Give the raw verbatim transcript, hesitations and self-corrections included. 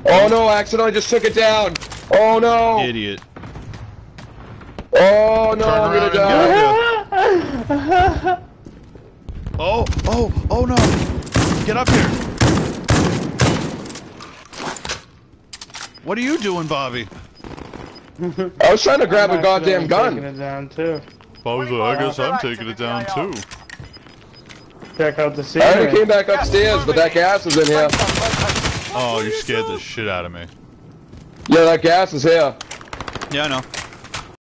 Oh no, I accidentally just took it down. Oh no. Idiot. Oh no, Turn I'm gonna die. Oh, oh, oh no. Get up here. What are you doing, Bobby? I was trying to grab I'm a goddamn gun. Taking it down too. Bobby's like, I guess I'm taking it down too. Check out the I scenery. already came back upstairs, but that gas is in here. Oh, you scared the shit out of me. Yeah, that gas is here. Yeah, I know.